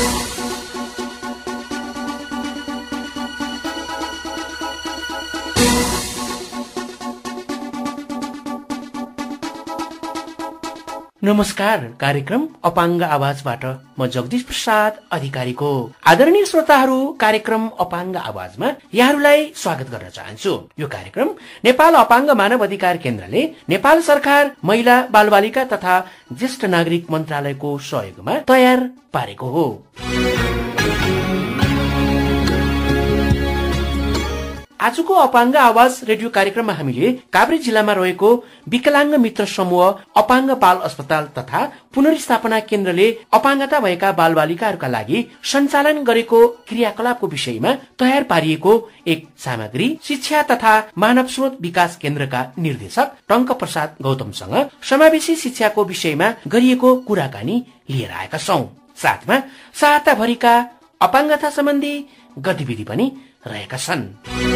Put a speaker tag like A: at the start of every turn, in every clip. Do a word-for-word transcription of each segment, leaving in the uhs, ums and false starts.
A: नमस्कार। कार्यक्रम अपाङ्ग आवाजबाट म जगदीश प्रसाद अधिकारीको आदरणीय श्रोताहरू, कार्यक्रम अपाङ्ग आवाजमा यहाँहरूलाई स्वागत गर्न चाहन्छु। यो कार्यक्रम नेपाल अपाङ्ग मानव अधिकार केन्द्रले नेपाल सरकार महिला बालबालिका तथा ज्येष्ठ नागरिक मन्त्रालयको सहयोगमा तयार पारेको हो। आजको अपाङ्ग आवाज रेडियो कार्यक्रममा हामीले काभ्रे जिल्लामा रहेको विकलाङ्ग मित्र समूह अपाङ्ग बाल अस्पताल तथा पुनर्स्थापना केन्द्रले अपाङ्गता भएका बालबालिकाहरूका लागि सञ्चालन गरेको क्रियाकलापको विषयमा तयार पारिएको एक सामग्री शिक्षा तथा मानव स्रोत विकास केन्द्रका निर्देशक टंक प्रसाद गौतमसँग समावेशी शिक्षाको विषयमा गरिएको कुराकानी लिएर आएका छौं। साथमा सहायताभरिका अपाङ्गता सम्बन्धी गतिविधि पनि रहेका छन्।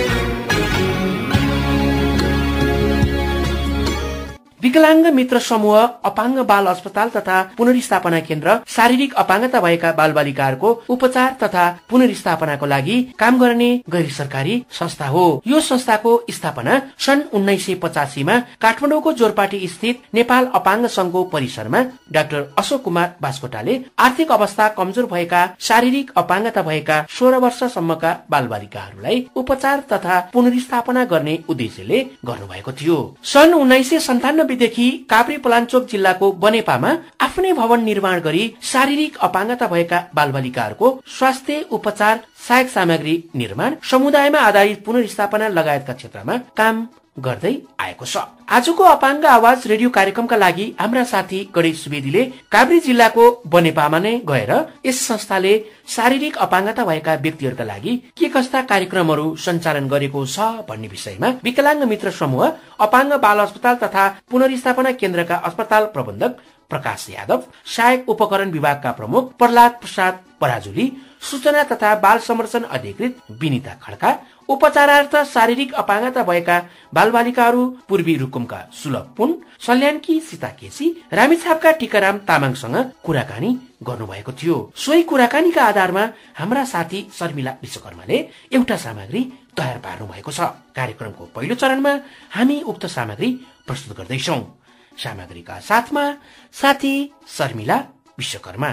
A: विकलाङ्ग मित्र समूह अपाङ्ग बाल अस्पताल तथा पुनर्स्थापना केन्द्र शारीरिक अपाङ्गता भएका बालबालिकाहरूको उपचार तथा पुनर्स्थापनाको लागि काम गर्ने गैर सरकारी संस्था हो। यो संस्थाको स्थापना सन् उन्नाइस सय पचासीमा काठमाडौँको जोरपाटी स्थित नेपाल अपाङ्ग संघको परिसरमा डाक्टर अशोक कुमार बास्कोटाले आर्थिक अवस्था कमजोर भएका शारीरिक अपाङ्गता भएका सोह्र वर्षसम्मका बालबालिकाहरूलाई उपचार तथा पुनर्स्थापना गर्ने उद्देश्यले गर्नुभएको थियो। सन् उन्नाइस सय सन्तानब्बे देखि काभ्रे पलाञ्चोक जिल्लाको बनेपामा आफ्नै भवन निर्माण गरी शारीरिक अपाङ्गता भएका बालबालिकाहरूको स्वास्थ्य उपचार सहायक सामग्री निर्माण समुदायमा आधारित पुनर्स्थापना लगायतका क्षेत्रमा काम गर्दै आएको छ। आजको अपाङ्ग आवाज रेडियो कार्यक्रमका लागि हाम्रा साथी गणेश सुवेदीले काभ्रे जिल्लाको बनेपामा नै गएर यस संस्थाले शारीरिक अपाङ्गता भएका व्यक्तिहरूका लागि के कस्ता कार्यक्रमहरू सञ्चालन गरेको छ भन्ने विषयमा विकलाङ्ग मित्र समूह अपाङ्ग बाल अस्पताल तथा पुनर्स्थापना केन्द्रका अस्पताल प्रबन्धक प्रकाश यादव, सहायक उपकरण विभागका प्रमुख प्रहलाद प्रसाद पराजुली, सूचना तथा बाल संरक्षण अधिकृत विनिता खड्का, उपचारार्थ शारीरिक अपाङ्गता भएका बालबालिकाहरू पूर्वी रुकुमका सुलभ पुन, सल्यानकी सीता केसी, रामेछापका टीकाराम तामाङसँग कुराकानी गर्नुभएको थियो। सोही कुराकानीका आधारमा हाम्रा साथी शर्मिला विश्वकर्माले एउटा सामग्री तयार पार्नु भएको छ। कार्यक्रमको पहिलो चरणमा हामी उक्त सामग्री प्रस्तुत गर्दैछौं। सामग्रीका साथमा साथी शर्मिला विश्वकर्मा।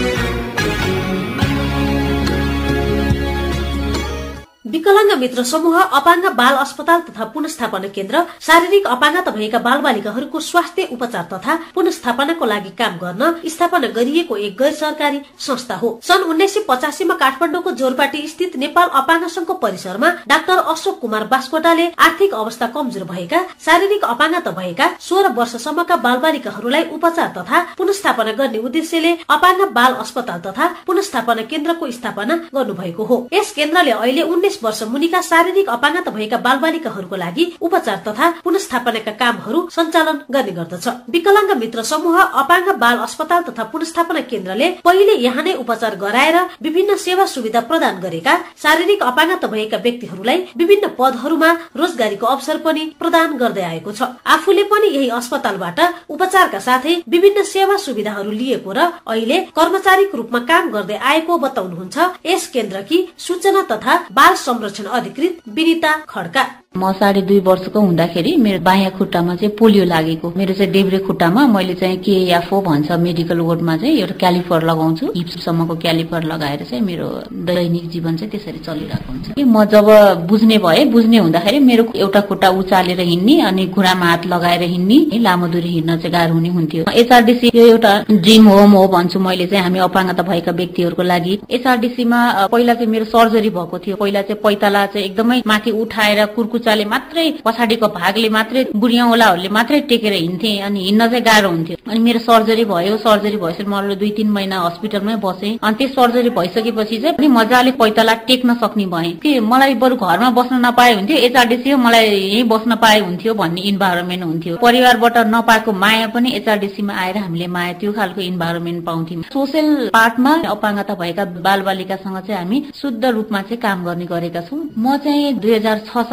B: विकलाङ्ग मित्र समूह अपाङ्ग बाल अस्पताल तथा पुनर्स्थापना केन्द्र शारीरिक अपाङ्गता भएका बालबालिकाहरूको स्वास्थ्य उपचार तथा पुनर्स्थापनाको लागि काम गर्न स्थापना गरिएको एक गैर सरकारी संस्था हो। सन् उन्नाइस सय पचासीमा काठमाडौँको जोरपाटी स्थित नेपाल अपाङ्ग संघको परिसरमा डाक्टर अशोक कुमार बास्कोटाले आर्थिक अवस्था कमजोर भएका शारीरिक अपाङ्गता भएका सोह्र वर्षसम्मका बालबालिकाहरूलाई उपचार तथा पुनर्स्थापना गर्ने उद्देश्यले अपाङ्ग बाल अस्पताल तथा पुनर्स्थापना केन्द्रको स्थापना गर्नुभएको हो। यस केन्द्रले अहिले उन्नाइस वर्ष मुनिका शारीरिक अपाङ्गता भएका बालबालिकाहरूको लागि उपचार तथा पुनर्स्थापनाका कामहरू सञ्चालन गर्ने गर्दछ। विकलाङ्ग मित्र समूह अपाङ्ग बाल अस्पताल तथा पुनर्स्थापना केन्द्रले पहिले यहाँ नै उपचार गराएर विभिन्न सेवा सुविधा प्रदान गरेका शारीरिक अपाङ्गता भएका व्यक्तिहरूलाई विभिन्न पदहरूमा रोजगारीको अवसर पनि प्रदान गर्दै आएको छ। आफूले पनि यही अस्पतालबाट उपचारका साथै विभिन्न सेवा सुविधाहरू लिएको र अहिले कर्मचारीको रूपमा काम गर्दै आएको बताउनुहुन्छ यस केन्द्रकी सूचना तथा बाल संरक्षण अधिकृत विनिता खड्का।
C: म साढे दुई वर्षको हुँदाखेरि मेरो बायाँ खुट्टामा चाहिँ पोलियो लागेको, मेरो चाहिँ देब्रे खुट्टामा मैले चाहिँ केएफओ भन्छ मेडिकल वर्डमा चाहिँ एउटा क्यालिफर लगाउँछु। हिपसम्मको क्यालिफर लगाएर चाहिँ मेरो दैनिक जीवन चाहिँ त्यसरी चलिरहेको हुन्छ। म जब बुझ्ने भए बुझ्ने हुँदाखेरि मेरो एउटा खुट्टा उचालेर हिँड्ने अनि घुँडामा हात लगाएर हिँड्ने, लामो दूरी हिँड्न चाहिँ गाह्रो हुने हुन्थ्यो। एचआरडीसी यो एउटा ड्रिम होम हो भन्छु मैले चाहिँ हामी अपाङ्गता भएका व्यक्तिहरूको लागि। एचआरडीसीमा पहिला चाहिँ मेरो सर्जरी भएको थियो। पहिला चाहिँ पैताला चाहिँ एकदमै माथि उठाएर कुर्कुच ले मात्रै पछाडिको भागले मात्रै बुढियाउलाहरूले मात्रै टेकेर हिँड्थे अनि हिँड्न चाहिँ गाह्रो हुन्थ्यो। अनि मेरो सर्जरी भयो। सर्जरी भएपछि म दुई तीन महिना हस्पिटलमै बसेँ। अनि त्यो सर्जरी भइसकेपछि चाहिँ पनि मजाले पैताला टेक्न सक्ने भएँ कि मलाई बरु घरमा बस्न नपाए हुन्थ्यो, एचआरडीसी हो मलाई यहीँ बस्न पाए हुन्थ्यो भन्ने इन्भाइरोमेन्ट हुन्थ्यो। परिवारबाट नपाएको माया पनि एचआरडीसीमा आएर हामीले माया त्यो खालको इन्भाइरोमेन्ट पाउँथ्यौँ। सोसियल पार्टमा अपाङ्गता भएका बालबालिकासँग चाहिँ हामी शुद्ध रूपमा चाहिँ काम गर्ने गरेका छौँ। म चाहिँ दुई हजार छ सालमा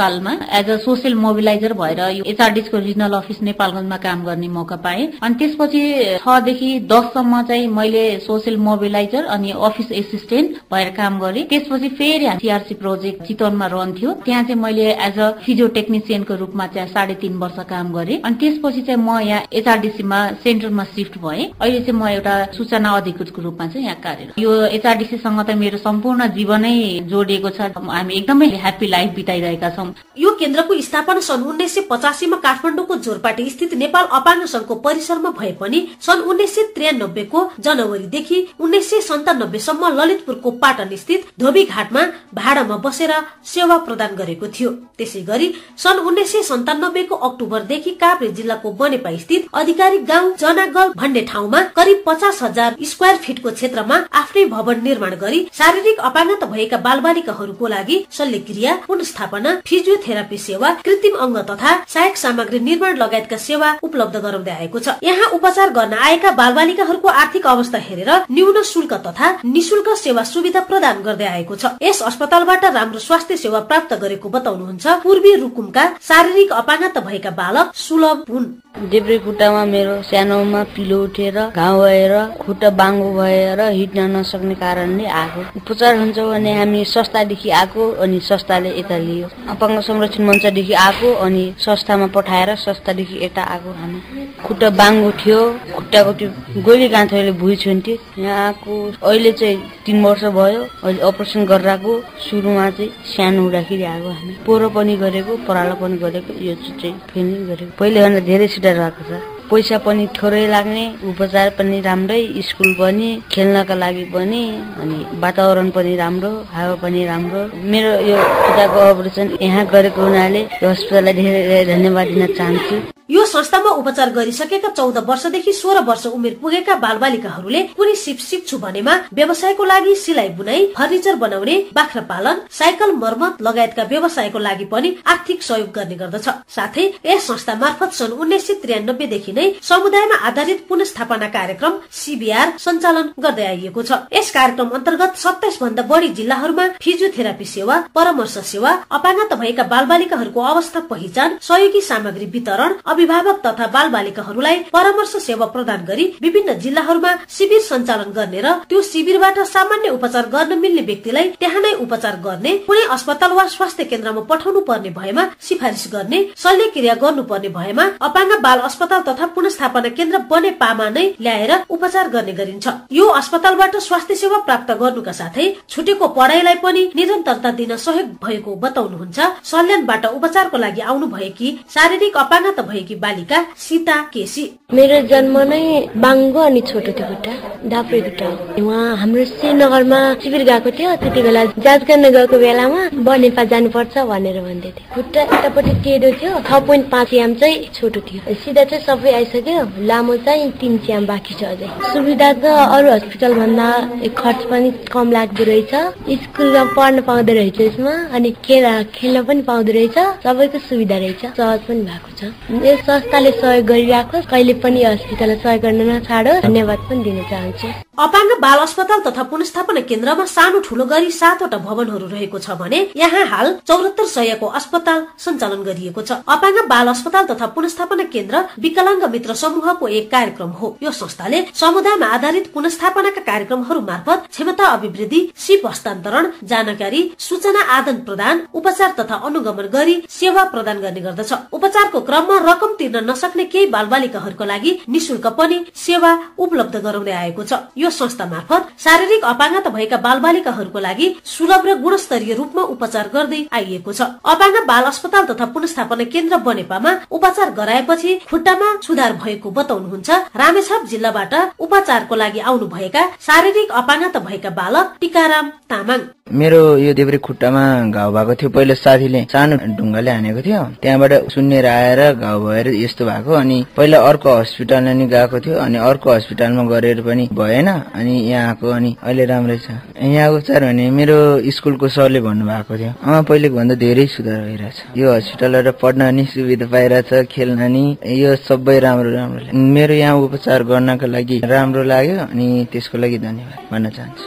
C: एज अ सोसियल मोबिलाइजर भएर यो एचआरडीको रिजनल अफिस नेपालगञ्जमा काम गर्ने मौका पाएँ। अनि त्यसपछि छदेखि दससम्म चाहिँ मैले सोसियल मोबिलाइजर अनि अफिस एसिस्टेन्ट भएर काम गरेँ। त्यसपछि फेरि सीआरसी प्रोजेक्ट चितवनमा रन थियो, त्यहाँ चाहिँ मैले एज अ फिजियो टेक्निसियनको रूपमा चाहिँ साढे तीन वर्ष काम गरेँ। अनि त्यसपछि चाहिँ म यहाँ एचआरडीसीमा सेन्टरमा शिफ्ट भएँ। अहिले चाहिँ म एउटा सूचना अधिकृतको रूपमा चाहिँ यहाँ कार्यरत। यो एचआरडीसीसँग त मेरो सम्पूर्ण जीवनै जोडिएको छ। हामी एकदमै ह्याप्पी लाइफ बिताइरहेका छौँ।
B: यो केन्द्रको स्थापना सन् उन्नाइस सय पचासीमा काठमाडौँको जोरपाटी स्थित नेपाल अपाङ्ग संघको परिसरमा भए पनि सन् उन्नाइस सय त्रियानब्बेको जनवरीदेखि उन्नाइस सय सन्तानब्बेसम्म ललितपुरको पाटन स्थित धोबी घाटमा भाडामा बसेर सेवा प्रदान गरेको थियो। त्यसै गरी सन् उन्नाइस सय सन्तानब्बेको अक्टोबरदेखि काभ्रे जिल्लाको बनेपा स्थित आधिकारिक गाउँ जनागल भन्ने ठाउँमा करिब पचास हजार स्क्वायर फिटको क्षेत्रमा आफ्नै भवन निर्माण गरी शारीरिक अपाङ्गता भएका बालबालिकाहरूको लागि शल्यक्रिया, पुनर्स्थापना, फिजियोथेरापी सेवा, कृत्रिम अंग तथा सहायक सामग्री निर्माण लगायतका सेवा उपलब्ध गराउँदै आएको छ। यहाँ उपचार गर्न आएका बालबालिकाहरूको आर्थिक अवस्था हेरेर न्यून शुल्क तथा निशुल्क सेवा सुविधा प्रदान गर्दै आएको छ। यस अस्पतालबाट राम्रो स्वास्थ्य सेवा प्राप्त गरेको बताउनुहुन्छ पूर्वी रुकुमका शारीरिक अपाङ्गता भएका बालक सुलभ हुन्।
D: देब्रे खुट्टामा मेरो सानोमा पिलो उठेर घाउ भएर खुट्टा बाङ्गो भएर हिँड्न नसक्ने कारणले आएको। उपचार हुन्छ भने हामी संस्थादेखि आएको अनि संस्थाले यता लियो। अपाङ्ग संरक्षण मञ्चदेखि आएको अनि संस्थामा पठाएर संस्थादेखि यता आएको। हामी खुट्टा बाङ्गो थियो, खुट्टाको त्यो गोली गाँठोले भुइँ छुन्थ्यो। यहाँ आएको अहिले चाहिँ तीन वर्ष भयो। अहिले अपरेसन गरिरहेको। सुरुमा चाहिँ सानो हुँदाखेरि आएको। हामी पोरो पनि गरेको, परालो पनि गरेको, यो चाहिँ फेरि गरेको। पहिलेभन्दा धेरै सुधार भएको छ। पैसा पनि थोरै लाग्ने, उपचार पनि राम्रै, स्कुल पनि, खेल्नका लागि पनि, अनि वातावरण पनि राम्रो, हावा पनि राम्रो। मेरो यो खुट्टाको अपरेसन यहाँ गरेको हुनाले यो अस्पताललाई धेरै धेरै धन्यवाद दिन चाहन्छु।
B: यो संस्थामा उपचार गरिसकेका चौध वर्षदेखि सोह्र वर्ष उमेर पुगेका बालबालिकाहरूले कुनै सिप सिक्छु भनेमा व्यवसायको लागि सिलाइ बुनाइ, फर्निचर बनाउने, बाख्रा पालन, साइकल मर्मत लगायतका व्यवसायको लागि पनि आर्थिक सहयोग गर्ने गर्दछ। साथै यस संस्था मार्फत सन् उन्नाइस सय त्रियानब्बेदेखि नै समुदायमा आधारित पुनर्स्थापना कार्यक्रम सीबीआर सञ्चालन गर्दै आइएको छ। यस कार्यक्रम अन्तर्गत सत्ताइस भन्दा बढी जिल्लाहरूमा फिजियोथेरापी सेवा, परामर्श सेवा, अपाङ्गता भएका बालबालिकाहरूको अवस्था पहिचान, सहयोगी सामग्री वितरण, अभिभावक तथा बालबालिकाहरूलाई परामर्श सेवा प्रदान गरी विभिन्न जिल्लाहरूमा शिविर सञ्चालन गर्ने र त्यो शिविरबाट सामान्य उपचार गर्न मिल्ने व्यक्तिलाई त्यहाँ नै उपचार गर्ने, कुनै अस्पताल वा स्वास्थ्य केन्द्रमा पठाउनु पर्ने भएमा सिफारिस गर्ने, शल्यक्रिया गर्नुपर्ने भएमा अपाङ्ग बाल अस्पताल तथा पुनर्स्थापना केन्द्र बनेपामा नै ल्याएर उपचार गर्ने गरिन्छ। यो अस्पतालबाट स्वास्थ्य सेवा प्राप्त गर्नुका साथै छुटेको पढाइलाई पनि निरन्तरता दिन सहयोग भएको बताउनुहुन्छ सल्यानबाट उपचारको लागि आउनु भएकी शारीरिक अपाङ्गता भएकी बालिका सीता केसी।
E: मेरो जन्म नै बाङ्गो अनि छोटो थियो खुट्टा, डाप्रे खुट्टा। उहाँ हाम्रो श्रीनगरमा शिविर गएको थियो। त्यति बेला जाँच गर्न गएको बेलामा बनेपा जानुपर्छ भनेर भन्दै थियो। खुट्टा यतापट्टि टेढो थियो, छ पोइन्ट पाँच एम चाहिँ छोटो थियो। सिधा चाहिँ सबै आइसक्यो, लामो चाहिँ तीन एम बाँकी छ अझै। सुविधा त अरू हस्पिटल भन्दा खर्च पनि कम लाग्दो रहेछ। स्कुलमा पढ्न पाउँदो रहेछ यसमा, अनि खेल खेल्न पनि पाउँदो रहेछ। सबैको सुविधा रहेछ, सहज पनि भएको छ। यस संस्थाले सहयोग गरिराखोस्, कहिले पनि अस्पताललाई सहयोग गर्न नछाडोस्, धन्यवाद पनि दिन चाहन्छु।
B: अपाङ्ग बाल अस्पताल तथा पुनर्स्थापना केन्द्रमा सानो ठूलो गरी सातवटा भवनहरू रहेको छ भने यहाँ हाल चौरात्तर सयको अस्पताल सञ्चालन गरिएको छ। अपाङ्ग बाल अस्पताल तथा पुनर्स्थापना केन्द्र विकलाङ्ग मित्र समूहको एक कार्यक्रम हो। यो संस्थाले समुदायमा आधारित पुनर्स्थापनाका कार्यक्रमहरू मार्फत क्षमता अभिवृद्धि, सिप हस्तान्तरण, जानकारी, सूचना आदान प्रदान, उपचार तथा अनुगमन गरी सेवा प्रदान गर्ने गर्दछ। उपचारको क्रममा रकम तिर्न नसक्ने केही बालबालिकाहरूको लागि निशुल्क पनि सेवा उपलब्ध गराउँदै आएको छ। यो संस्था मार्फत शारीरिक अपाङ्गता भएका बालबालिकाहरूको लागि सुलभ र गुणस्तरीय रूपमा उपचार गर्दै आइएको छ। अपाङ्ग बाल अस्पताल तथा पुनर्स्थापना केन्द्र बनेपामा उपचार गराएपछि खुट्टामा सुधार भएको बताउनुहुन्छ रामेछाप जिल्लाबाट उपचारको लागि आउनु भएका शारीरिक अपाङ्गता भएका बालक टीकाराम तामाङ।
F: मेरो यो देब्रे खुट्टामा घाउ भएको थियो। पहिला साथीले सानो ढुङ्गाले हानेको थियो, त्यहाँबाट सुन्नेर आएर घाउ भएर यस्तो भएको। अनि पहिला अर्को हस्पिटलमा नि गएको थियो, अनि अर्को हस्पिटलमा गरेर पनि भएन। अनि यहाँ आएको, अनि अहिले राम्रै छ। यहाँ उपचार भने मेरो स्कुलको सरले भन्नु भएको थियो, अँ पहिलेको भन्दा धेरै सुधार भइरहेछ। यो हस्पिटलबाट पढ्न नि सुविधा पाइरहेछ, खेल्न नि, यो सबै राम्रो राम्रो। मेरो यहाँ उपचार गर्नको लागि राम्रो लाग्यो, अनि त्यसको लागि धन्यवाद भन्न चाहन्छु।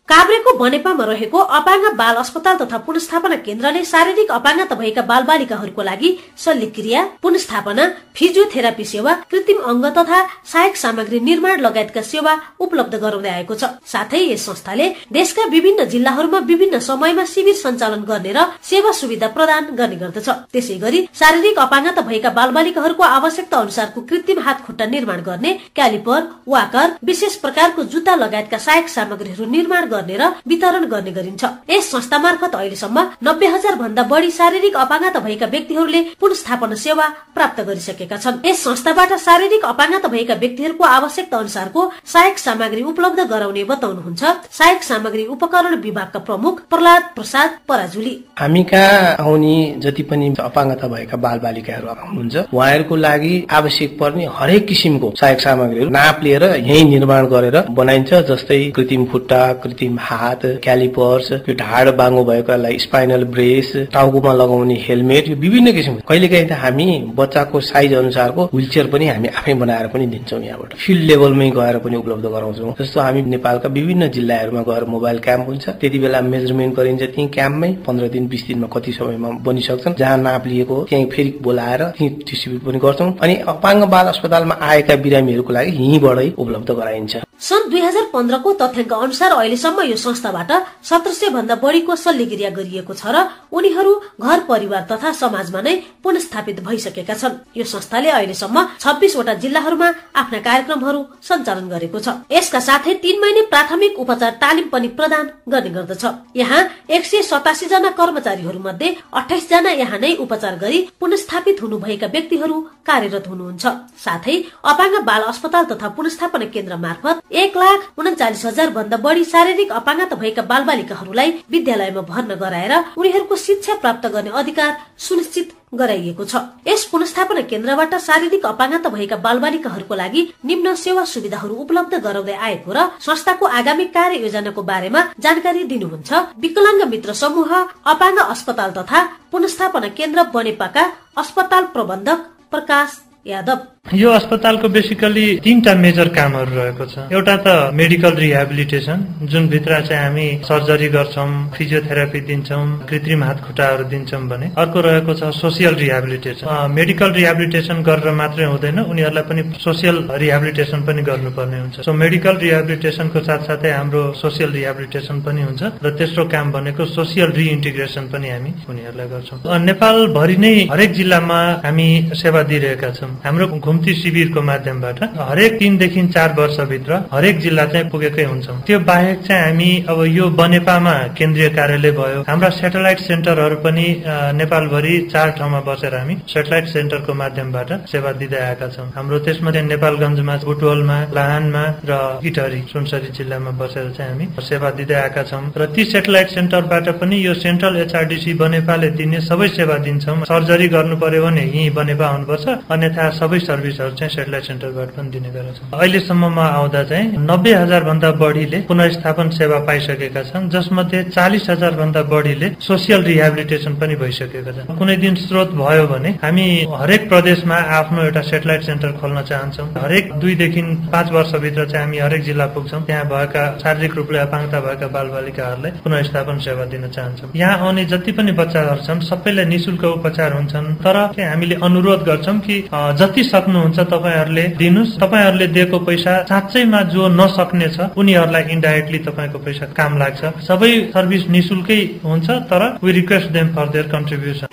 B: काभ्रेको बनेपामा रहेको अपाङ्ग बाल अस्पताल तथा पुनस्थापना केन्द्रले शारीरिक अपाङ्गता भएका बाल बालिकाहरूको लागि शल्यक्रिया, पुनस्थापना, फिजियोथेरापी सेवा, कृत्रिम अङ्ग तथा सहायक सामग्री निर्माण लगायतका सेवा उपलब्ध गराउँदै आएको छ। साथै यस संस्थाले देशका विभिन्न जिल्लाहरूमा विभिन्न समयमा शिविर सञ्चालन गर्ने र सेवा सुविधा प्रदान गर्ने गर्दछ। त्यसै गरी शारीरिक अपाङ्गता भएका बाल बालिकाहरूको आवश्यकता अनुसारको कृत्रिम हात खुट्टा निर्माण गर्ने, क्यालिपर, वाकर, विशेष प्रकारको जुत्ता लगायतका सहायक सामग्रीहरू निर्माण गर्ने र वितरण गर्ने गरिन्छ। यस संस्था मार्फत अहिलेसम्म नब्बे हजार भन्दा बढी शारीरिक अपाङ्गता भएका व्यक्तिहरूले पुनस्थापना सेवा प्राप्त गरिसकेका छन्। यस संस्थाबाट शारीरिक अपाङ्गता भएका व्यक्तिहरूको आवश्यकता अनुसारको सहायक सामग्री उपलब्ध गराउने बताउनुहुन्छ सहायक सामग्री उपकरण विभागका प्रमुख प्रहलाद प्रसाद पराजुली।
G: हामी कहाँ आउने जति पनि अपाङ्गता भएका बाल बालिकाहरू आउनुहुन्छ उहाँहरूको लागि आवश्यक पर्ने हरेक किसिमको सहायक सामग्रीहरू नाप लिएर यही निर्माण गरेर बनाइन्छ। जस्तै कृत्रिम खुट्टा, कृत्रिम हात, क्यालिपर्स, यो ढाड बाङ्गो भएकालाई स्पाइनल ब्रेस, टाउकोमा लगाउने हेलमेट, यो विभिन्न किसिमको। कहिलेकाहीँ त हामी बच्चाको साइज अनुसारको व्हील चेयर पनि हामी आफै बनाएर पनि दिन्छौँ। यहाँबाट फिल्ड लेभलमै गएर पनि उपलब्ध गराउँछौँ। जस्तो हामी नेपालका विभिन्न जिल्लाहरूमा गएर मोबाइल क्याम्प हुन्छ, त्यति बेला मेजरमेन्ट गरिन्छ। त्यही क्याम्पमै पन्ध्र दिन बिस दिनमा कति समयमा बनिसक्छन्, जहाँ नाप लिएको त्यही फेरि बोलाएर त्यही डिस्ट्रिब्युट पनि गर्छौँ। अनि अपाङ्ग बाल अस्पतालमा आएका बिरामीहरूको लागि यहीँबाटै उपलब्ध गराइन्छ।
B: सन् दुई हजार पन्ध्रको तथ्याङ्क अनुसार अहिलेसम्म यो संस्थाबाट सत्र सय भन्दा बढीको शल्यक्रिया गरिएको छ र उनीहरू घर परिवार तथा समाजमा नै पुनस्थापित भइसकेका छन्। यो संस्थाले अहिलेसम्म छब्बीसवटा जिल्लाहरूमा आफ्ना कार्यक्रमहरू सञ्चालन गरेको छ। यसका साथै तीन महिने प्राथमिक उपचार तालिम पनि प्रदान गर्ने गर्दछ। यहाँ एक सय सतासी जना कर्मचारीहरू मध्ये अठाइस जना यहाँ नै उपचार गरी पुनस्थापित हुनुभएका व्यक्तिहरू कार्यरत हुनुहुन्छ। साथै अपाङ्ग बाल अस्पताल तथा पुनस्थापना केन्द्र मार्फत एक लाख उन्चालिस हजार भन्दा बढी शारीरिक अपाङ्गता भएका बाल बालिकाहरूलाई विद्यालयमा भर्ना गराएर उनीहरूको शिक्षा प्राप्त गर्ने अधिकार सुनिश्चित गराइएको छ। यस पुनस्थापना केन्द्रबाट शारीरिक अपाङ्गता भएका बाल बालिकाहरूको लागि निम्न सेवा सुविधाहरू उपलब्ध गराउँदै आएको र संस्थाको आगामी कार्य योजनाको बारेमा जानकारी दिनुहुन्छ विकलाङ्ग मित्र समूह अपाङ्ग अस्पताल तथा पुनस्थापना केन्द्र बनेपाका अस्पताल प्रबन्धक प्रकाश यादव।
H: यो अस्पतालको बेसिकली तीनटा मेजर कामहरू रहेको छ। एउटा त मेडिकल रिहेबिलिटेसन, जुन भित्र चाहिँ हामी सर्जरी गर्छौं, फिजियोथेरापी दिन्छौं, कृत्रिम हात खुट्टाहरू दिन्छौं भने। अर्को रहेको छ सोसियल रिहेबिलिटेसन। मेडिकल रिहेबिलिटेसन गरेर मात्रै हुँदैन, उनीहरूलाई पनि सोसियल रिहेबिलिटेसन पनि गर्नुपर्ने हुन्छ। सो मेडिकल रिहेबिलिटेसनको साथसाथै हाम्रो सोसियल रिहेबिलिटेसन पनि हुन्छ र तेस्रो काम भनेको सोसियल रिइन्टिग्रेसन पनि हामी उनीहरूलाई गर्छौं। नेपाल भरि नै हरेक जिल्लामा हामी सेवा दिइरहेका छौं। हाम्रो घुम्ती शिविरको माध्यमबाट हरेक तीनदेखि चार वर्षभित्र हरेक जिल्ला चाहिँ पुगेकै हुन्छौँ। त्यो बाहेक चाहिँ हामी अब यो बनेपामा केन्द्रीय कार्यालय भयो, हाम्रा सेटेलाइट सेन्टरहरू पनि नेपालभरि चार ठाउँमा बसेर हामी सेटेलाइट सेन्टरको माध्यमबाट सेवा दिँदै आएका छौँ। हाम्रो त्यसमध्ये नेपालगञ्जमा, बुटवलमा, लाहानमा र इटहरी सुनसरी जिल्लामा बसेर चाहिँ हामी सेवा दिँदै आएका छौँ। र ती सेटेलाइट सेन्टरबाट पनि यो सेन्ट्रल एचआरडिसी बनेपाले दिने सबै सेवा दिन्छौँ। सर्जरी गर्नु पर्यो भने यहीँ बनेपा आउनुपर्छ, अन्यथा सबै सर्भिसहरू चाहिँ सेटेलाइट सेन्टरबाट पनि दिने गरेका छौँ। अहिलेसम्ममा आउँदा चाहिँ नब्बे हजार भन्दा बढीले पुनर्स्थापन सेवा पाइसकेका छन्, जसमध्ये चालिस हजार भन्दा बढीले सोसियल रिहेबिलिटेसन पनि भइसकेका छन्। कुनै दिन स्रोत भयो भने हामी हरेक प्रदेशमा आफ्नो एउटा सेटेलाइट सेन्टर खोल्न चाहन्छौँ। हरेक दुईदेखि पाँच वर्षभित्र चाहिँ हामी हरेक जिल्ला पुग्छौँ। त्यहाँ भएका शारीरिक रूपले अपाङ्गता भएका बाल बालिकाहरूलाई पुनर्स्थापन सेवा दिन चाहन्छौँ। यहाँ आउने जति पनि बच्चाहरू छन् सबैलाई निःशुल्क उपचार हुन्छन्, तर हामीले अनुरोध गर्छौँ कि जति सक्नुहुन्छ तपाईँहरूले दिनुहोस्। तपाईँहरूले दिएको पैसा साँच्चैमा जो नसक्ने छ उनीहरूलाई इन्डाइरेक्टली तपाईँको पैसा काम लाग्छ। सबै सर्भिस निःशुल्कै हुन्छ, तर we request them for their contribution.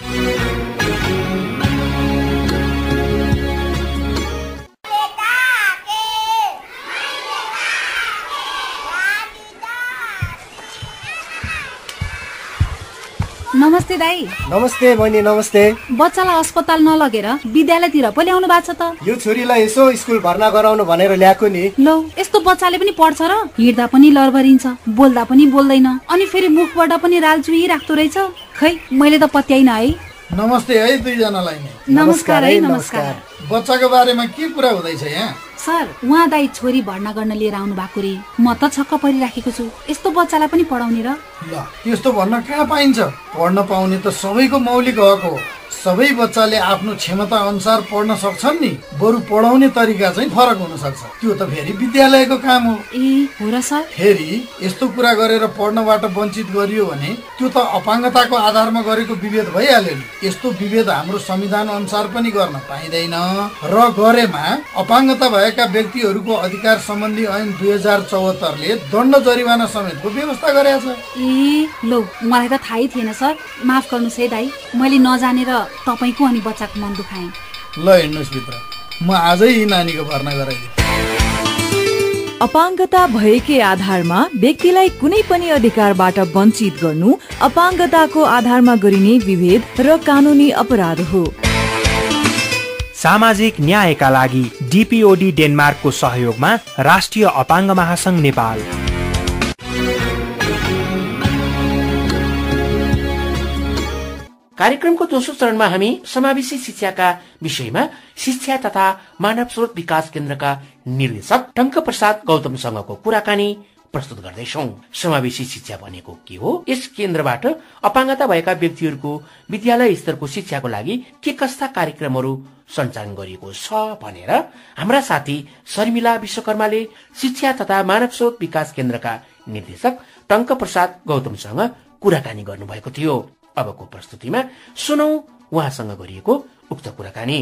I: नमस्ते दाई।
J: नमस्ते बहिनी। नमस्ते।
I: बच्चालाई अस्पताल नलगेर विद्यालयतिर पो ल्याउनु भएको छ त?
J: यो छोरीलाई यसो स्कुल भर्ना गराउनु भनेर ल्याएको नि।
I: लो, यस्तो बच्चाले पनि पढ्छ र? हिँड्दा पनि लरबरिन्छ, बोल्दा पनि बोल्दैन, अनि फेरि मुखबाट पनि रालचुही राख्दो रहेछ। खै मैले त पत्याइन है।
K: नमस्ते है दुईजनालाई।
I: नमस्कार है। नमस्कार।
K: बच्चाको बारेमा के कुरा हुँदैछ यहाँ?
I: सर, उहाँ दाई छोरी भर्ना गर्न लिएर आउनु भएको रे। म त छक्क परिराखेको छु, यस्तो बच्चालाई पनि पढाउने र?
K: ल, यस्तो भन्न कहाँ पाइन्छ? पढ्न पाउने त सबैको मौलिक हक हो। सबै बच्चाले आफ्नो क्षमता अनुसार पढ्न सक्छन् नि, बरु पढाउने तरिका चाहिँ फरक हुन सक्छ। त्यो त फेरि विद्यालयको काम हो।
I: ए हो र सर?
K: फेरि यस्तो कुरा गरेर पढ्नबाट वञ्चित गरियो भने त्यो त अपाङ्गताको आधारमा गरेको विभेद भइहाल्यो नि। यस्तो विभेद हाम्रो संविधान अनुसार पनि गर्न पाइँदैन र गरेमा अपाङ्गता भएका व्यक्तिहरूको अधिकार सम्बन्धी ऐन दुई हजार चौहत्तरले दण्ड जरिवाना समेतको व्यवस्था गरेको छ।
I: ए लो, मलाई त थाहै थिएन सर, माफ गर्नुहोस् है दाइ, मैले नजानेर तपाईँको अनि बच्चाको मन दुखाएँ।
K: ल हिँड्नुहोस् भित्र, म आजै यी नानीको भर्ना गराइदिन्छु।
L: अपाङ्गता भएकै आधारमा व्यक्तिलाई कुनै पनि अधिकारबाट वञ्चित गर्नु अपाङ्गताको आधारमा गरिने विभेद र कानुनी अपराध हो।
M: सामाजिक न्यायका लागि डिपिओडी डेनमार्कको सहयोगमा राष्ट्रिय अपाङ्ग महासंघ नेपाल।
A: कार्यक्रमको दोस्रो चरणमा हामी समावेशी शिक्षाका विषयमा शिक्षा तथा मानव स्रोत विकास केन्द्रका निर्देशक टंक प्रसाद गौतमसँगको कुराकानी प्रस्तुत गर्दैछौं। समावेशी शिक्षा भनेको के हो, यस केन्द्रबाट अपाङ्गता भएका व्यक्तिहरूको विद्यालय स्तरको शिक्षाको लागि के कस्ता कार्यक्रमहरू सञ्चालन गरिएको छ भनेर हाम्रा साथी शर्मिला विश्वकर्माले शिक्षा तथा मानव स्रोत विकास केन्द्रका निर्देशक टंक प्रसाद गौतमसँग कुराकानी गर्नुभएको थियो। अबको प्रस्तुतिमा सुनौ उहाँसँग गरिएको उक्त कुराकानी।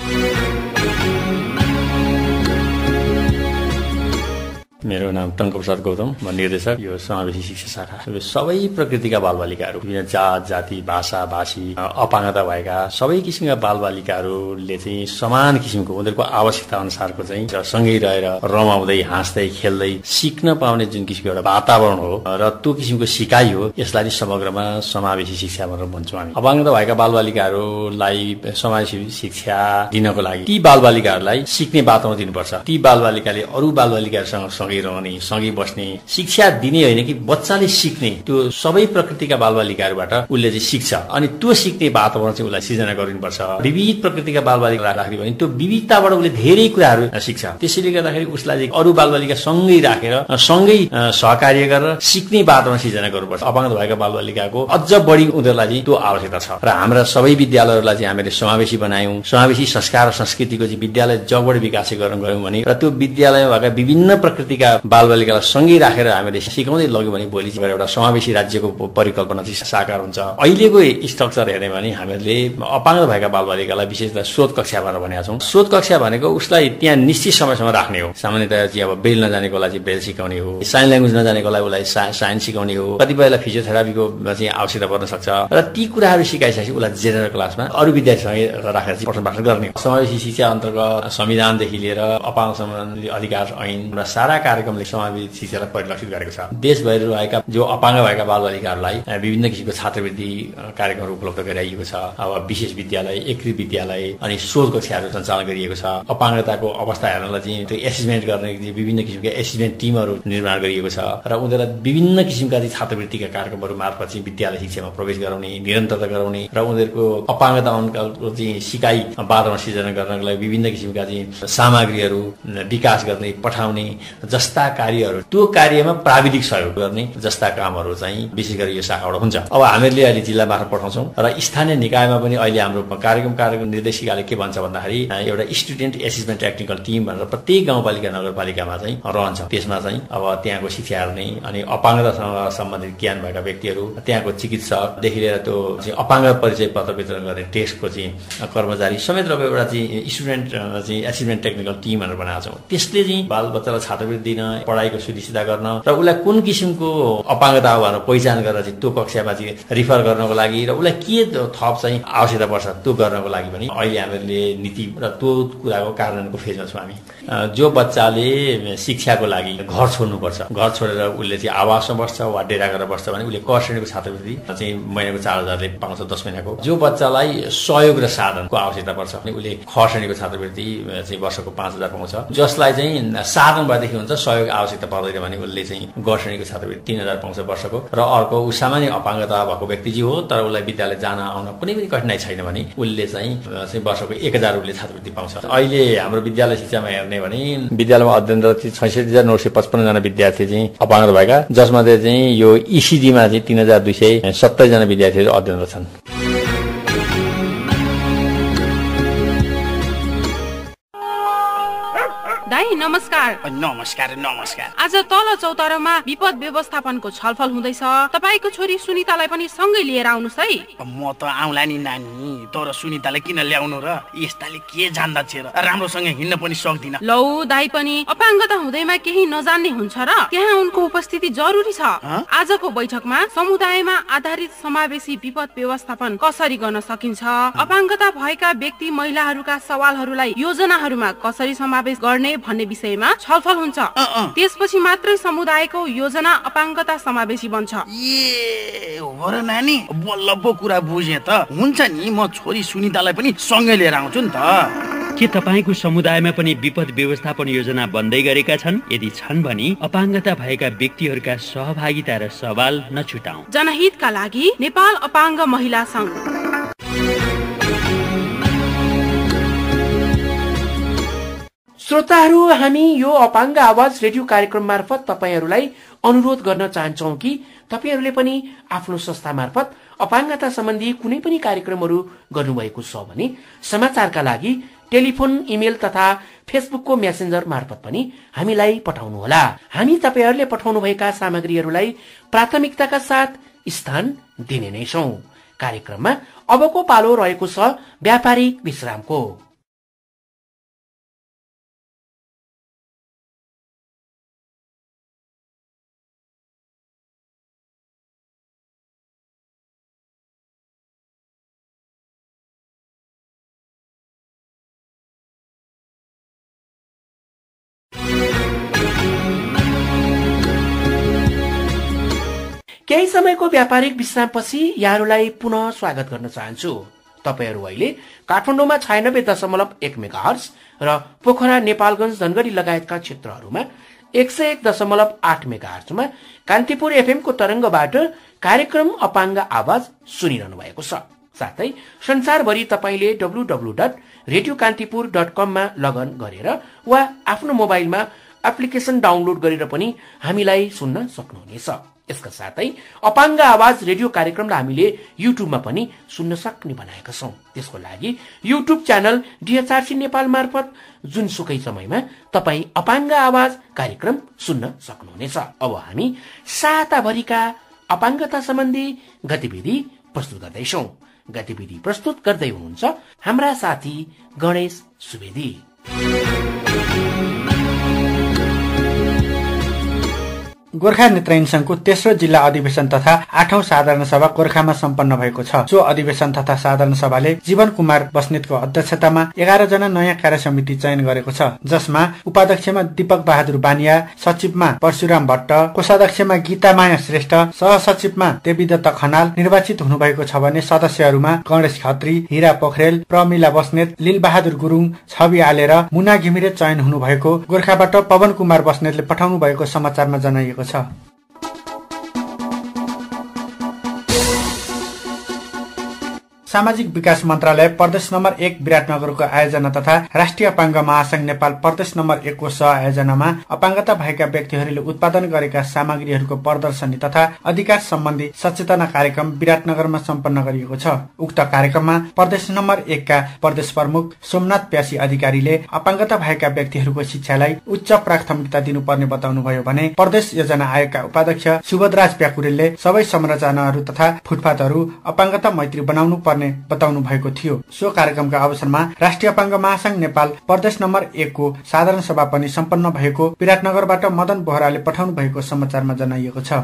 N: मेरो नाम टंक प्रसाद गौतम, म निर्देशक यो समावेशी शिक्षा शाखा। सबै प्रकृतिका बालबालिकाहरू, विभिन्न जात जाति भाषा भाषी अपाङ्गता भएका सबै किसिमका बालबालिकाहरूले चाहिँ समान किसिमको उनीहरूको आवश्यकता अनुसारको चाहिँ सँगै रहेर रमाउँदै हाँस्दै खेल्दै सिक्न पाउने जुन किसिमको एउटा वातावरण हो र त्यो किसिमको सिकाइ हो, यसलाई समग्रमा समावेशी शिक्षा भनेर भन्छौँ हामी। अपाङ्गता भएका बालबालिकाहरूलाई समावेशी शिक्षा दिनको लागि ती बालबालिकाहरूलाई सिक्ने वातावरण दिनुपर्छ। ती बालबालिकाले अरू बालबालिकाहरूसँग सँगै रहने, सँगै बस्ने, शिक्षा दिने होइन कि बच्चाले सिक्ने, त्यो सबै प्रकृतिका बालबालिकाहरूबाट उसले चाहिँ सिक्छ। अनि त्यो सिक्ने वातावरण चाहिँ उसलाई सिर्जना गरिनुपर्छ। विविध प्रकृतिका बालबालिका राख्यो भने त्यो विविधताबाट उसले धेरै कुराहरू सिक्छ। त्यसैले गर्दाखेरि उसलाई अरू बालबालिका सँगै राखेर सँगै सहकार्य गरेर सिक्ने वातावरण सिर्जना गर्नुपर्छ। अपाङ्ग भएका बालबालिकाको अझ बढी उनीहरूलाई चाहिँ त्यो आवश्यकता छ र हाम्रा सबै विद्यालयहरूलाई चाहिँ हामीले समावेशी बनायौं। समावेशी संस्कार र संस्कृतिको चाहिँ विद्यालय जगबाट विकास गर्न गयौं भने र त्यो विद्यालयमा भएका विभिन्न प्रकृतिका बालबालिकालाई सँगै राखेर हामीले सिकाउँदै लग्यो भने भोलि एउटा समावेशी राज्यको परिकल्पना चाहिँ साकार हुन्छ। अहिलेको स्ट्रक्चर हेर्ने भने हामीले अपाङ्ग भएका बालबालिकालाई विशेषतः स्रोत कक्षा भनेर भनेका छौँ। स्रोत कक्षा भनेको उसलाई त्यहाँ निश्चित समयसम्म राख्ने हो। सामान्यतया चाहिँ अब ब्रेल नजानेकोलाई चाहिँ ब्रेल सिकाउने हो, साइन ल्याङ्ग्वेज नजानेकोलाई उसलाई साइन सिकाउने हो, कतिपयलाई फिजियोथेरापीको चाहिँ आवश्यकता पर्न सक्छ र ती कुराहरू सिकाइसकेपछि उसलाई जेनरल क्लासमा अरू विद्यार्थीसँग राखेर चाहिँ पठन पाठन गर्ने। समावेशी शिक्षा अन्तर्गत संविधानदेखि लिएर अपाङ्ग सम्बन्धी अधिकार ऐन र सारा कार्यक्रमले समावेशी शिक्षालाई परिलक्षित गरेको छ। देशभरि रहेका जो अपाङ्ग भएका बालबालिकाहरूलाई विभिन्न किसिमको छात्रवृत्ति कार्यक्रमहरू उपलब्ध गराइएको छ। अब विशेष विद्यालय, एकीकृत विद्यालय अनि शोध कक्षाहरू सञ्चालन गरिएको छ। अपाङ्गताको अवस्था हेर्नलाई चाहिँ त्यो एसेसमेन्ट गर्ने विभिन्न किसिमका एसेसमेन्ट टिमहरू निर्माण गरिएको छ र उनीहरूलाई विभिन्न किसिमका चाहिँ छात्रवृत्तिका कार्यक्रमहरू मार्फत चाहिँ विद्यालय शिक्षामा प्रवेश गराउने, निरन्तरता गराउने र उनीहरूको अपाङ्गता अनुकूल चाहिँ सिकाइ वातावरण सिर्जना गर्नको लागि विभिन्न किसिमका चाहिँ सामग्रीहरू विकास गर्ने, पठाउने जस्ता कार्यहरू, त्यो कार्यमा प्राविधिक सहयोग गर्ने जस्ता कामहरू चाहिँ विशेष गरी यो शाखाबाट हुन्छ। अब हामीले अहिले जिल्ला मार्फत पठाउँछौँ र स्थानीय निकायमा पनि अहिले हाम्रो कार्यक्रम कार्यक्रम निर्देशिकाले के भन्छ भन्दाखेरि एउटा स्टुडेन्ट एसेसमेन्ट टेक्निकल टिम भनेर प्रत्येक गाउँपालिका नगरपालिकामा चाहिँ रहन्छ। त्यसमा चाहिँ अब त्यहाँको शिक्षा हेर्ने अनि अपाङ्गतासँग सम्बन्धित ज्ञान भएका व्यक्तिहरू, त्यहाँको चिकित्सकदेखि लिएर त्यो चाहिँ अपाङ्ग परिचय पत्र वितरण गर्ने टेस्टको चाहिँ कर्मचारी समेत रहेको एउटा चाहिँ स्टुडेन्ट चाहिँ एसेसमेन्ट टेक्निकल टिम भनेर बनाएको छौँ। त्यसले चाहिँ बाल बच्चालाई छात्रवृत्ति दिन, पढाइको सुनिश्चित गर्न र उसलाई कुन किसिमको अपाङ्गता हो भनेर पहिचान गरेर चाहिँ त्यो कक्षामा चाहिँ रिफर गर्नको लागि र उसलाई के थप चाहिँ आवश्यकता पर्छ त्यो गर्नको लागि पनि अहिले हामीले नीति र त्यो कुराको कार्यान्वयनको फेजमा छौँ हामी। जो बच्चाले शिक्षाको लागि घर छोड्नुपर्छ, घर छोडेर उसले चाहिँ आवासमा बस्छ वा डेरा गरेर बस्छ भने उसले क श्रेणीको छात्रवृत्ति चाहिँ महिनाको चार हजारले पाउँछ दस महिनाको। जो बच्चालाई सहयोग र साधनको आवश्यकता पर्छ भने उसले ख श्रेणीको छात्रवृत्ति चाहिँ वर्षको पाँच हजार पाउँछ। जसलाई चाहिँ साधन भएदेखि हुन्छ, सहयोग आवश्यकता पर्दैन भने उसले चाहिँ ग श्रेणीको छात्रवृत्ति तीन हजार पाउँछ वर्षको। र अर्को ऊ सामान्य अपाङ्गता भएको व्यक्ति चाहिँ हो तर उसलाई विद्यालय जान आउन कुनै पनि कठिनाइ छैन भने उसले चाहिँ वर्षको एक हजार उसले छात्रवृत्ति पाउँछ। अहिले हाम्रो विद्यालय शिक्षामा हेर्ने भने विद्यालयमा अध्ययनरत छैसठी हजार नौ सय पचपन्नजना विद्यार्थी चाहिँ अपाङ्ग भएका, जसमा चाहिँ यो इसिजीमा चाहिँ तीन हजार दुई सय सत्तरीजना विद्यार्थीहरू अध्ययनरत छन्।
O: नमस्कार।
P: नमस्कार नमस्कार।
O: आज तल चौतारोमा विपद व्यवस्थापनको छलफल हुँदैछ। तपाईको छोरी सुनितालाई पनि सँगै लिएर आउनुस् है।
P: म त आउला नि नानी, तर सुनितालाई किन ल्याउनु र? यस्ताले के जान्दछ र? राम्रोसँग हिँड्न पनि सक्दिन।
O: लौ दाइ पनि अपाङ्गता हुँदैमा केही नजान्ने हुन्छ र? त्यहाँ उनको उपस्थिति जरुरी छ। आजको बैठकमा समुदायमा आधारित समावेशी विपद व्यवस्थापन कसरी गर्न सकिन्छ, अपाङ्गता भएका व्यक्ति महिलाहरूका सवालहरूलाई योजनाहरूमा कसरी समावेश गर्ने भन्ने विषयमा छलफल हुन्छ। त्यसपछि मात्रै समुदायको योजना अपाङ्गता समावेशी बन्छ।
P: ए हो र नानी, बल्ल पो कुरा बुझे त। हुन्छ नि, म छोरी सुनितालाई पनि सँगै लिएर आउँछु नि त।
Q: के तपाईको समुदायमा पनि विपद व्यवस्थापन योजना बन्दै गरेका छन्? यदि छन् भने अपाङ्गता भएका व्यक्तिहरूका सहभागिता र सवाल नछुटाऊ।
O: जनहितका लागि नेपाल अपाङ्ग महिला संघ।
A: श्रोताहरू, हामी यो अपाङ्ग आवाज रेडियो कार्यक्रम मार्फत तपाईहरूलाई अनुरोध गर्न चाहन्छौं कि तपाईहरूले पनि आफ्नो संस्था मार्फत अपाङ्गता सम्बन्धी कुनै पनि कार्यक्रमहरू गर्नुभएको छ भने समाचारका लागि टेलिफोन, इमेल तथा फेसबुकको मेसेन्जर मार्फत पनि हामीलाई पठाउनुहोला। हामी तपाईहरूले पठाउनुभएका सामग्रीहरूलाई प्राथमिकताका साथ स्थान दिने नै छौं। कार्यक्रममा अबको पालो रहेको छ व्यापारिक विश्रामको। केही समयको व्यापारिक विश्रामपछि यहाँहरूलाई पुनः स्वागत गर्न चाहन्छु। तपाईहरू अहिले काठमाडौँमा छयानब्बे दशमलव एक मेगाहर्ज र पोखरा, नेपालगञ्ज, धनगढी लगायतका क्षेत्रहरूमा एक सय एक दशमलव आठ मेगाहर्जमा कान्तिपुर एफएमको तरंगबाट कार्यक्रम अपाङ्ग आवाज सुनिरहनु भएको छ। साथै संसारभरि तपाईले W W dot radio Kantipur dot कममा लगन गरेर वा आफ्नो मोबाइलमा एप्लिकेसन डाउनलोड गरेर पनि हामीलाई सुन्न सक्नुहुनेछ। यसका साथै अपाङ्ग आवाज रेडियो कार्यक्रमलाई हामीले युट्युबमा पनि सुन्न सक्ने बनाएका छौं। त्यसको लागि युट्युब च्यानल डिएचआरसी नेपाल मार्फत जुनसुकै समयमा तपाई अपाङ्ग आवाज कार्यक्रम सुन्न सक्नुहुनेछ। अब हामी साताभरिका अपाङ्गता सम्बन्धी गतिविधि प्रस्तुत गर्दैछौं। गतिविधि प्रस्तुत गर्दै हुनुहुन्छ हाम्रा साथी गणेश सुवेदी।
R: गोर्खा नेत्रहीन संघको तेस्रो जिल्ला अधिवेशन तथा आठौं साधारण सभा गोर्खामा सम्पन्न भएको छ। सो अधिवेशन तथा साधारण सभाले जीवन कुमार बस्नेतको अध्यक्षतामा एघार जना नयाँ कार्य समिति चयन गरेको छ, जसमा उपाध्यक्षमा दीपक बहादुर बानिया, सचिवमा परशुराम भट्ट, कोषाध्यक्षमा गीतामाया श्रेष्ठ, सहसचिवमा देवीदत्त खनाल निर्वाचित हुनुभएको छ भने सदस्यहरूमा गणेश खत्री, हिरा पोखरेल, प्रमिला बस्नेत, लील बहादुर गुरुङ, छवि आले र मुना घिमिरे चयन हुनुभएको गोर्खाबाट पवन कुमार बस्नेतले पठाउनु भएको समाचारमा जनाइएको छ। सामाजिक विकास मन्त्रालय प्रदेश नम्बर एक विराटनगरको आयोजना तथा राष्ट्रिय अपाङ्ग महासंघ नेपाल प्रदेश नम्बर एक को सह आयोजनामा अपाङ्गता भएका व्यक्तिहरूले उत्पादन गरेका सामग्रीहरूको प्रदर्शनी तथा अधिकार सम्बन्धी सचेतना कार्यक्रम विराटनगरमा सम्पन्न गरिएको छ। उक्त कार्यक्रममा प्रदेश नम्बर एक का प्रदेश प्रमुख सोमनाथ प्यासी अधिकारीले अपाङ्गता भएका व्यक्तिहरूको शिक्षालाई उच्च प्राथमिकता दिनुपर्ने बताउनुभयो भने प्रदेश योजना आयोगका उपाध्यक्ष सुभद्राज प्याकुरेलले सबै संरचनाहरू तथा फुटपाथहरू अपाङ्गता मैत्री बनाउनु पर्ने बताउनु भएको थियो। सो कार्यक्रमका अवसरमा राष्ट्रिय अपाङ्ग महासंघ नेपाल प्रदेश नम्बर एक को साधारण सभा पनि सम्पन्न भएको विराटनगरबाट मदन बोहराले पठाउनु भएको समाचारमा जनाइएको छ।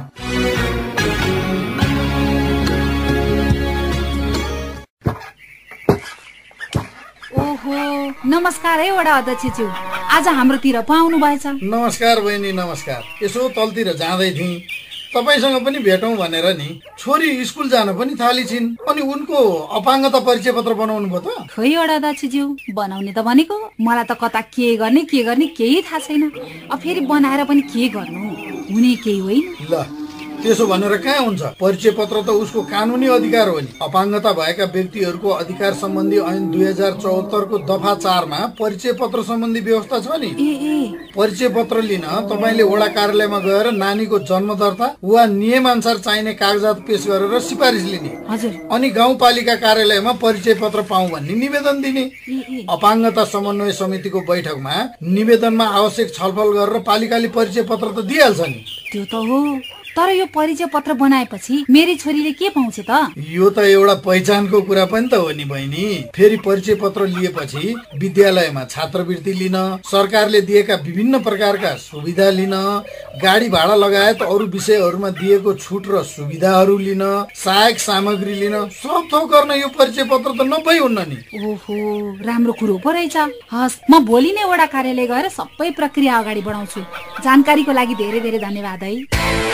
I: ओहो, नमस्कार है वडा अध्यक्षज्यू, आज हाम्रोतिर पो आउनु भएछ।
K: नमस्कार बहिनी, नमस्कार। यसो तलतिर जाँदै थिएँ, तपाईसँग पनि भेटौं भनेर नि। छोरी स्कुल जान पनि थाली छिन्, अनि उनको अपाङ्गता परिचय पत्र बनाउनु भयो त?
I: खोइ वडा अध्यक्षज्यू, बनाउने त भनेको, मलाई त कता के गर्ने के गर्ने केही थाहा छैन। अब फेरि बनाएर पनि के गर्नु, हुने केही होइन।
K: ल त्यसो भनेर कहाँ हुन्छ? परिचय पत्र त उसको कानुनी अधिकार हो नि। अपाङ्गता भएका व्यक्तिहरूको अधिकार सम्बन्धी ऐन दुई हजार चौहत्तरको दफा चारमा परिचय पत्र सम्बन्धी व्यवस्था छ नि। परिचय पत्र लिन तपाईँले वडा कार्यालयमा गएर नानीको जन्म दर्ता वा नियम अनुसार चाहिने कागजात पेश गरेर सिफारिस लिने, अनि गाउँपालिका कार्यालयमा परिचय पत्र पाऊ भन्ने निवेदन दिने। अपाङ्गता समन्वय समितिको बैठकमा निवेदनमा आवश्यक छलफल गरेर पालिकाले परिचय पत्र त दिइहाल्छ नि।
I: त्यो त हो, तर यो परिचय पत्र बनाएपछि मेरी छोरीले के पाउँछ त?
K: यो त एउटा पहिचानको कुरा पनि त हो नि बहिनी। फेरि परिचय पत्र लिएपछि विद्यालयमा छात्रवृत्ति लिन, सरकारले दिएका विभिन्न प्रकारका सुविधा लिन, गाडी भाडा लगायत अरू विषयहरूमा दिएको छुट र सुविधाहरू लिन, सहायक सामग्री लिन, सब थोक गर्न यो परिचय पत्र त नभई हुन्न नि।
I: ओहो, राम्रो कुरो पो रहेछ। हस्, म भोलि नै वडा कार्यालय गएर सबै प्रक्रिया अगाडि बढाउँछु। जानकारीको लागि धेरै धेरै धन्यवाद है।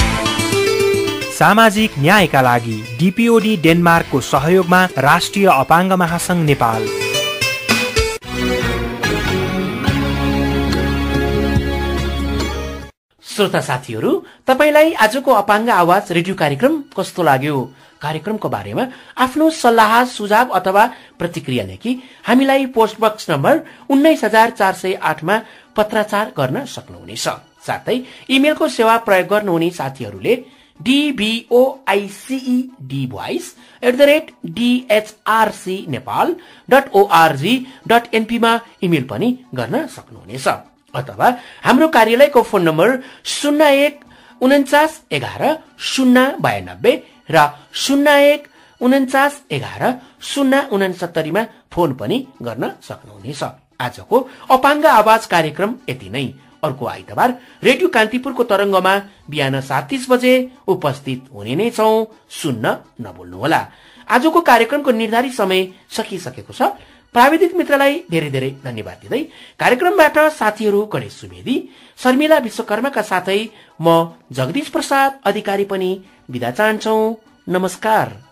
M: सामाजिक न्यायका लागि डीपीओडी डेनमार्कको सहयोगमा राष्ट्रिय अपाङ्ग महासंघ नेपाल।
A: श्रोता साथीहरू, तपाईलाई आजको अपाङ्ग आवाज रेडियो कार्यक्रम कस्तो लाग्यो? कार्यक्रमको बारेमा आफ्नो सल्लाह सुझाव अथवा प्रतिक्रिया लेखी हामीलाई पोस्ट बक्स नम्बर उन्नाइस हजार चार सय आठमा पत्राचार गर्न सक्नुहुनेछ। साथै इमेलको सेवा प्रयोग गर्नुहुने साथीहरूले डीबीओआईसीई voice at the rate DHRC Nepal dot O R G dot एनपीमा इमेल पनि गर्न सक्नुहुनेछ। अथवा हाम्रो कार्यालयको फोन नम्बर शून्य एक उन्चास एघार शून्य बयानब्बे र शून्य एक उन्चास एघार शून्य उनसत्तरीमा फोन पनि गर्न सक्नुहुनेछ। आजको अपाङ्ग आवाज कार्यक्रम यति नै। अर्को आइतबार रेडियो कान्तिपुरको तरंगमा बिहान सात तीस बजे उपस्थित हुने नै छौं, सुन्न नभुल्नुहोला। आजको कार्यक्रमको निर्धारित समय सकिसकेको छ। प्राविधिक मित्रलाई धेरै धेरै धन्यवाद दिँदै कार्यक्रमबाट साथीहरू गणेश सुवेदी, शर्मिला विश्वकर्माका साथै म जगदीश प्रसाद अधिकारी पनि बिदा चाहन्छौ। नमस्कार।